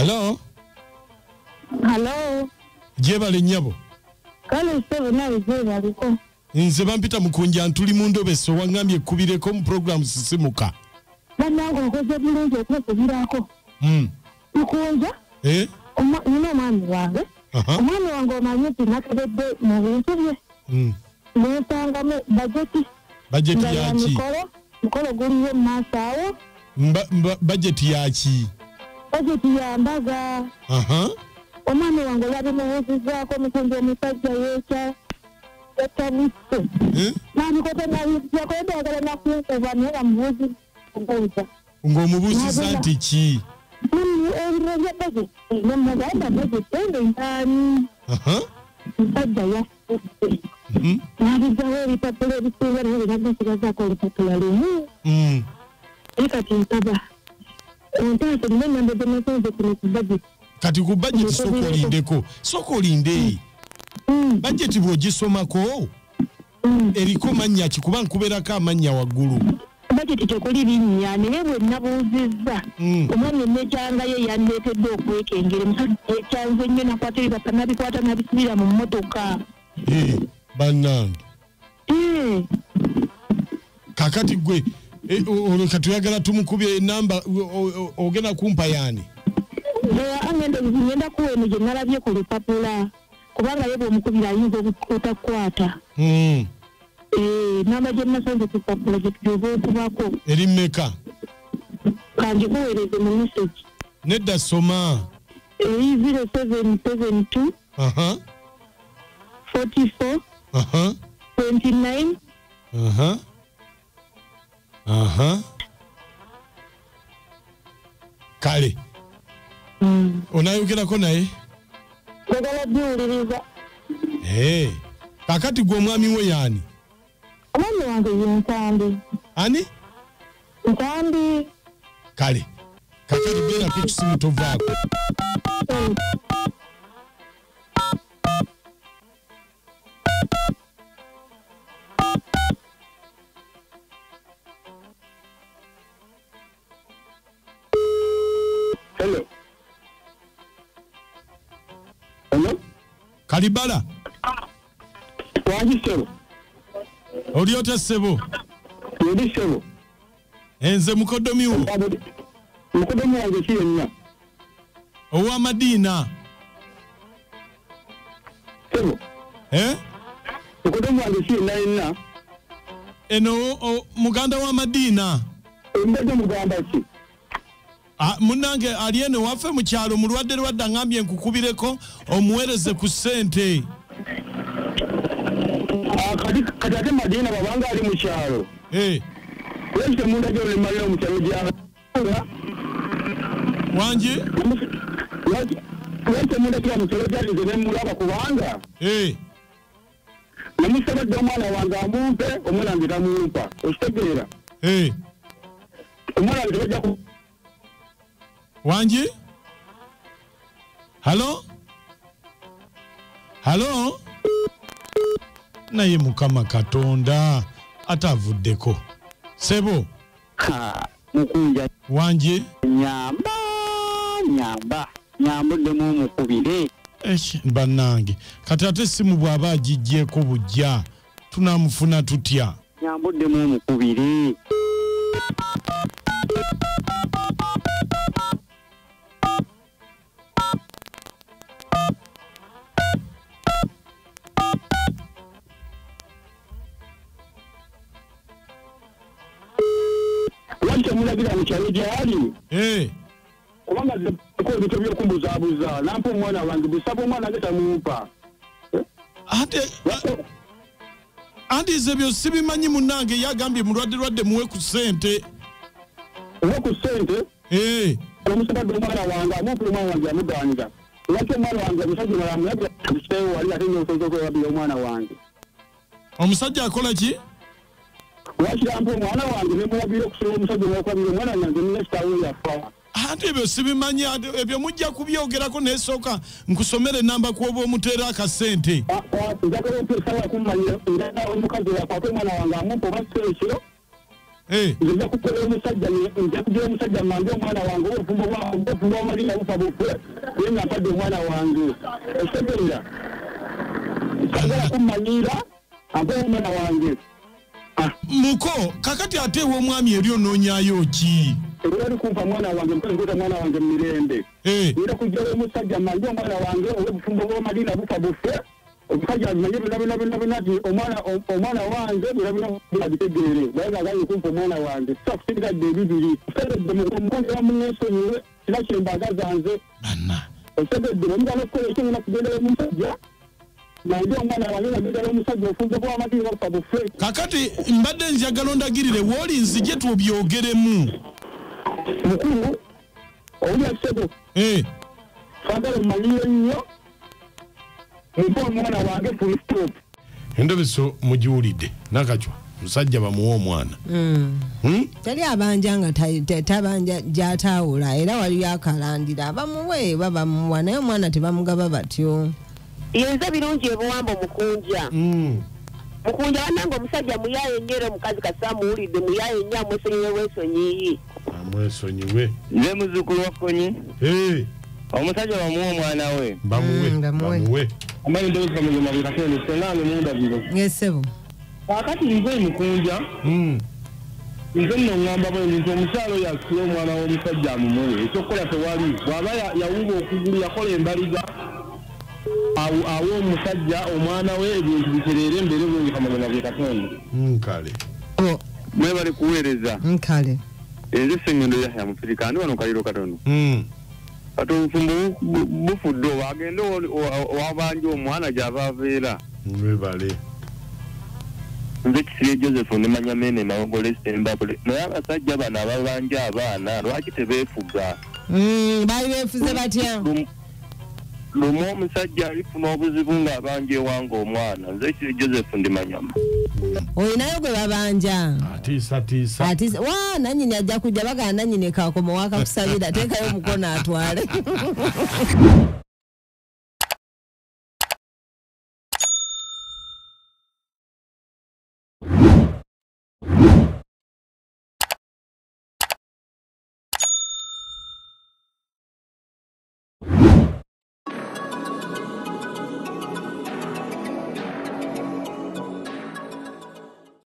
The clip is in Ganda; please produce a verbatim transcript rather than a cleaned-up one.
Hello? Hello? Jebale nyabo. Kale sebo nawe jebale ko. Nze bampita Mukunja ntuli mu Endobeso wangambye kubireko mu program sisimuka. Banango ngoze bulungi okwesubirako. Mm. Mukunja? Eh? Oma nino mami wange. Aha. Omwana wange omanyi nti nakebedde mu bintu bye. Mm. Nesangamu budget. Budget yaki? Mukolo, mukolo guliyo mu maaso awo. Budget yaki? Budget ya mbaga. Aha. Omwana wange olabye mubuuzizaako Mukunja omusajja yeekya yatabisse. Eh? Namukota nabijjako endagala nakunkuba naye nga mubuuzi kubuuza. Ng'omubuuziza nti ki? Ebiro bya budget. Nemugamba budget ende ntaani. Aha. Musajja yafusse. Mhm. Nabijjawo ebipapula ebisinga naye birabba kibazaako olupapula lumu. Mm. Naye kati nsaba ontaase nina ennamba zenasanze kuno ku budget. Kati ku budget soko olindeko. Soko olinde. Mm. Budget bw'ogisomako Mm. eriko mannya ki kuba nkubeerako amannya waggulu. Budget tekuli binnya naye bwe nabuuzizza Mm. omwami nekyanga ye yandeetedde okwekengera omusajja ekyanze ennyo nakwata ebipapa nabikwata nabisibira mu mmotoka. Eh, bannange. Eh. Kakati gwe olwo katuyagala tumukubye enamba ogenda kumpa yaani? Angenda ngenda kuweno gye nalabye ku lupapula kubanga ye bw'omukubira ayinza obutakwata. Mm. Eh, namba gye nasanze ku lupapula gye tujoba okubako. Eri mmeka? Kangikuweereze mu message. Nedda soma. Eri zero seven seven two. Aha. forty-four. Aha. twenty-nine. Aha. Aha. Kale. Mm. Onayogerako naye? Njagala ddiwuliriza. Eh. Kakati gwe omwami we yaani? Omwami wange ye Nkambi. Ani? Nkambi. Kale. Kakati beera ku kisimu tovaako. Mm. Hello. Hello? Kalibala. Wangi sebo. Oli otya ssebo? Yedi sebo. Enze mukoddomi wo. Mukoddomi wange si yenna. Ow'amadiina. Sebo. Eh? Mukoddomi wange si yenna yenna. Eno muganda w'amadiina. Mbadde mugamba ki? Ah, munange ali eno waffe mu kyalo mulwadde lwadde angambye nkukubireko omuweereze ku ssente. Kati kati ate Madiina babanga ali mu kyalo. Eh. Wese munda gyo limalira mu kyalo gya. Wangi? Wese munda gyo mu kyalo gya ne mulaba kubanga. Eh. Namusabadde omwana wange amumpe omwana wange tamumpa. Okitegeera? Eh. Omwana wange tebajja ku Wangi? Hello? Hello? Naye Mukama Katonda atavuddeko. Sebo? Ha, Mukunja. Wangi? Nyamba, nyamba. Nyambudde mu mukubire. Esh, bannange. Kati ate simu bw'aba agiggyeko bujja. Tunamufuna tutya. Nyambudde mu mukubire. Wante mulagira mu kyalo gyali. Eh. Kubanga ko ebintu by'okumbuzabuza nampa omwana wange busaba omwana ge tamumpa. Ate andi zebyo sibimanyi munange yagambye mulwadde lwadde muwe ku ssente. Owa ku ssente? Eh. Omusabadde omwana wange amumpa omwana wange amugaanira. Lwaki omwana wange omusajja mulamuyaga kukiseewo wali ate nyosoza okwewabira omwana wange. Omusajja akola ki? Wakirampa omwana wange ne mulabira okusobola omusajja n'okwabira omwana wange nina kitaawo yafa. Ate ebyo sibimanyi ebyo mujja kubyogerako n'esooka nkusomere ennamba kuoba omuteera akasente. Njagala ompeesawo akumanyira era omukazi yakwata omwana wange amumpa oba si ekiro. eh nja kukola omusajja nja kugira omusajja mmange omwana wange obufumbo bwa obufumbo bwa malina bufa bufwe yenga padde omwana wange esegerera kagala kumanyira ampe omwana wange muko kakati ate w'omwami eri onoonyayo ki Eri kumpa mwana wange mpelekeza mwana wange mirembe eh ira kugira omusajja mmange omwana wange obufumbo bwa malina bufa bufwe Okaja manye bina bina bina bina di omwana omwana wange bina bina bitegeere baga gayi kumpa omwana wange so kusiga de bibiri sebe de mukongo wa munyeso niwe kila chembaga zanze bana sebe de mwana ko ekyo na kugenda omusajja na ndio omwana wange na bidalo omusajja ofunze kwa amadi wa pabufe kakati mbadde njagala ondagirire woli nzije tubyogeremu mukulu oya sebe eh fagala maliyo nnyo Mpo mwana wange full stop. Endobeso mujiwulidde nakachwa musajja bamuwa omwana. Mm. Hmm? Tali abanja nga tabanja jatawula era wali yakalandira bamuwe baba muwa naye omwana tebamugaba batyo. Yenza birungi ebuwambo mukunja. Mm. Mukunja wanango omusajja muyaye nyero mukazi kasamu ulide muyaye nya mwesonyiwe wesonyiyi. Amwesonyiwe. Nze muzukulu wakonyi. Eh. Omusajja bamuwa omwana we. Bamuwe. Mm, bamuwe. Bamuwe. Amani ndio kama nyuma bikatene tengane munda biro. Ngesebo. Wakati nze mukunja. Mm. Nze no ngamba bwe nzo omusalo yakiro omwana w'omusajja amumuwe. Ekyo kola tewali. Bwaba yawuba okugulu yakola embaliga. Awo awo omusajja omwana we ebintu biterere mbere bwe kama nyuma bikatene. Nkale. Oh, Mwe bali kuweereza. nkale. Enze sengendo ya Mufirika ndi wano kaliro katono. Mm. Kato mfumbo bufuddo wagenda wabanja omwana gy'abaveera. Mwebale. Nze Kisirye Joseph nemanya mene mawogole Sembabule. Naye abasajja bano ababanja abaana lwaki tebeefuga? Mm, bali befuze batya. Lumu omusajja alifuna obuzibu ng'abanja ewange omwana. Nze Kisirye Joseph ndimanyama. Oyinayo gwe babanja. Atisa tisa. Atisa wa nanyini ajja kujja bagana nanyini kakoma waka kusabira tekayo mukono atwale.